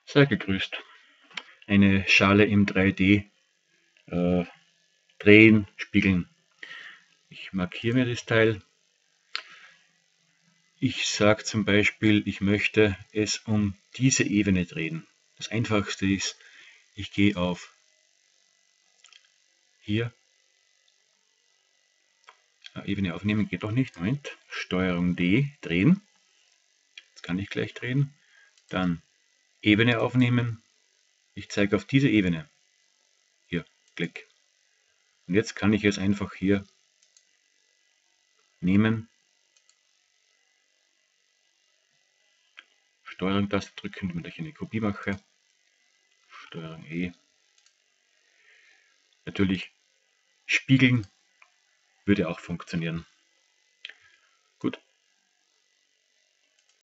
Sei gegrüßt. Eine Schale im 3D drehen, spiegeln. Ich markiere mir das Teil. Ich sage zum Beispiel, ich möchte es um diese Ebene drehen. Das einfachste ist, ich gehe auf hier, Ebene aufnehmen geht doch nicht, Moment, Steuerung D, drehen. Jetzt kann ich gleich drehen. Dann Ebene aufnehmen. Ich zeige auf diese Ebene. Hier, Klick. Und jetzt kann ich es einfach hier nehmen. Steuerung-Taste drücken, damit ich eine Kopie mache. Steuerung E. Natürlich spiegeln würde auch funktionieren.